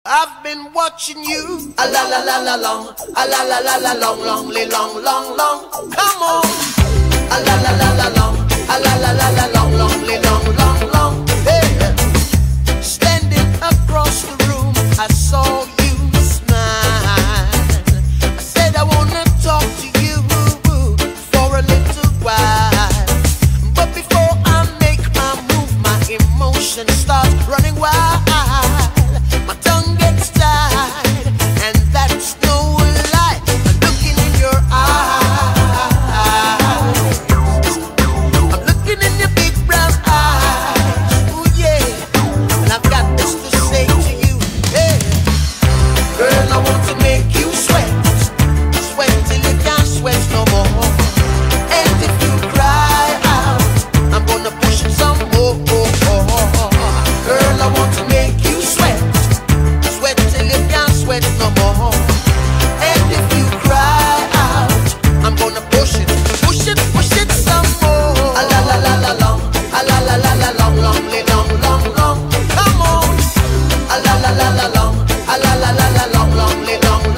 I've been watching you, a la la la la long, a la la la la long, long, long, long, long. Come on, a la la la la long, a la la la la long, long, long, long, long. Hey, standing across the room, I saw you smile. I said I wanna talk to you for a little while, but before I make my move, my emotions start running wild. My tongue gets tied, and that's no lie. I'm looking in your eyes. I'm looking in your big brown eyes. Ooh yeah, and I've got this to say to you. Hey, girl, I want to make you sweat, sweat till you can't sweat no more. And if you cry out, I'm gonna push it some more. Girl, I want to make you sweat, sweat till you can't sweat no more. And if you cry out, I'm gonna push it some more. A la la la la long, a la la la la long, long, long, long, long. Come on, a la la la la long, a la la la la long, long, long, long.